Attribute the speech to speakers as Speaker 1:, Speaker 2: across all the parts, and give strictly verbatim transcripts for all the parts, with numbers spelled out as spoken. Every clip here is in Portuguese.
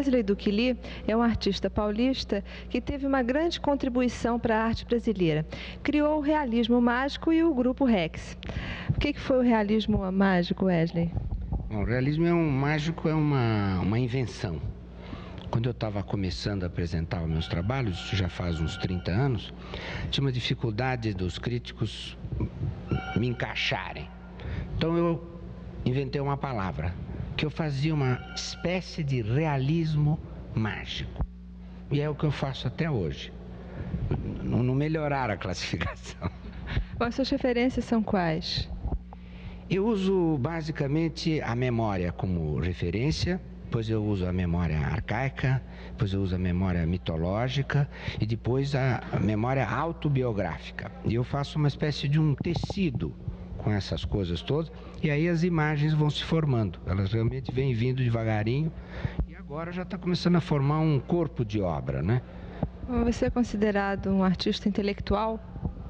Speaker 1: Wesley Duquili é um artista paulista que teve uma grande contribuição para a arte brasileira. Criou o realismo mágico e o Grupo Rex. O que foi o realismo mágico, Wesley?
Speaker 2: Bom, o realismo é um mágico, é uma, uma invenção. Quando eu estava começando a apresentar os meus trabalhos, isso já faz uns trinta anos, tinha uma dificuldade dos críticos me encaixarem. Então eu inventei uma palavra, que eu fazia uma espécie de realismo mágico. E é o que eu faço até hoje. Não, não melhorar a classificação.
Speaker 1: Bom, as suas referências são quais?
Speaker 2: Eu uso basicamente a memória como referência, depois eu uso a memória arcaica, depois eu uso a memória mitológica e depois a memória autobiográfica. E eu faço uma espécie de um tecido com essas coisas todas, e aí as imagens vão se formando. Elas realmente vêm vindo devagarinho, e agora já está começando a formar um corpo de obra, né?
Speaker 1: Você é considerado um artista intelectual?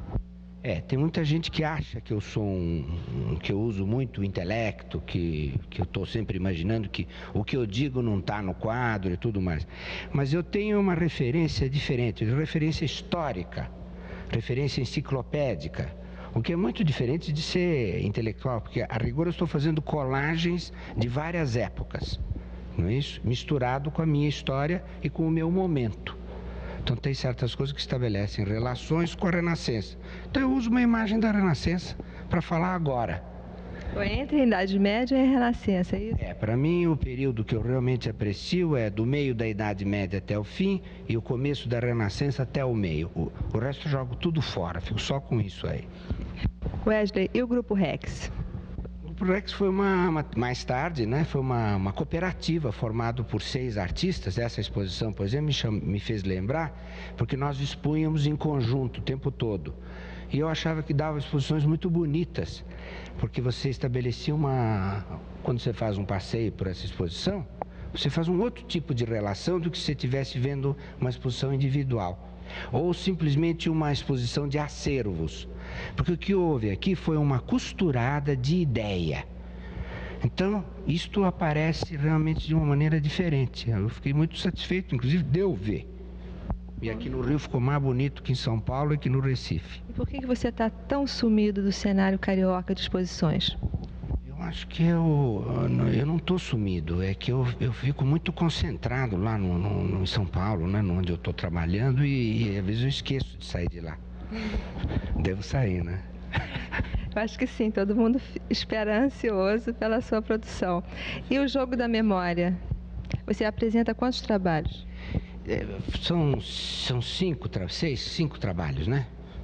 Speaker 2: É, tem muita gente que acha que eu sou um, um que eu uso muito o intelecto, que, que eu estou sempre imaginando que o que eu digo não está no quadro e tudo mais. Mas eu tenho uma referência diferente, referência histórica, referência enciclopédica, o que é muito diferente de ser intelectual, porque a rigor eu estou fazendo colagens de várias épocas, não é isso? Misturado com a minha história e com o meu momento. Então tem certas coisas que estabelecem relações com a Renascença. Então eu uso uma imagem da Renascença para falar agora.
Speaker 1: Entre a Idade Média e a Renascença, é isso?
Speaker 2: É, para mim o período que eu realmente aprecio é do meio da Idade Média até o fim e o começo da Renascença até o meio. O, o resto eu jogo tudo fora, fico só com isso aí.
Speaker 1: Wesley, e o Grupo Rex?
Speaker 2: O Rex foi uma, uma, mais tarde, né, foi uma, uma cooperativa formada por seis artistas. Essa exposição, por exemplo, me, cham, me fez lembrar, porque nós expunhamos em conjunto o tempo todo. E eu achava que dava exposições muito bonitas, porque você estabelecia uma... Quando você faz um passeio por essa exposição, você faz um outro tipo de relação do que se você estivesse vendo uma exposição individual. Ou simplesmente uma exposição de acervos. Porque o que houve aqui foi uma costurada de ideia. Então, isto aparece realmente de uma maneira diferente. Eu fiquei muito satisfeito, inclusive, de eu ver. E aqui no Rio ficou mais bonito que em São Paulo e que no Recife.
Speaker 1: E por que você está tão sumido do cenário carioca de exposições?
Speaker 2: Eu acho que eu, eu não estou sumido, é que eu, eu fico muito concentrado lá no, no, no em São Paulo, né, onde eu estou trabalhando, e, e às vezes eu esqueço de sair de lá. Devo sair, né?
Speaker 1: Eu acho que sim, todo mundo espera ansioso pela sua produção. E o jogo da memória? Você apresenta quantos trabalhos?
Speaker 2: É, são, são cinco, seis, cinco trabalhos, né?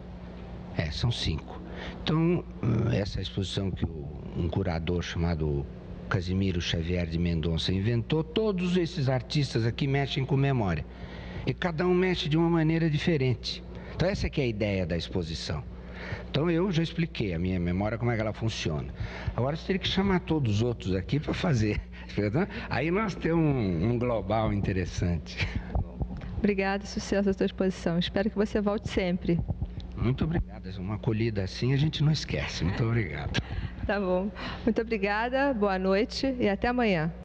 Speaker 2: É, são cinco. Então, essa exposição que um curador chamado Casimiro Xavier de Mendonça inventou, todos esses artistas aqui mexem com memória. E cada um mexe de uma maneira diferente. Então essa que é a ideia da exposição. Então eu já expliquei a minha memória, como é que ela funciona. Agora você teria que chamar todos os outros aqui para fazer. Aí nós temos um, um global interessante.
Speaker 1: Obrigada, sucesso à sua exposição. Espero que você volte sempre.
Speaker 2: Muito obrigado. Uma acolhida assim a gente não esquece. Muito obrigado.
Speaker 1: Tá bom. Muito obrigada, boa noite e até amanhã.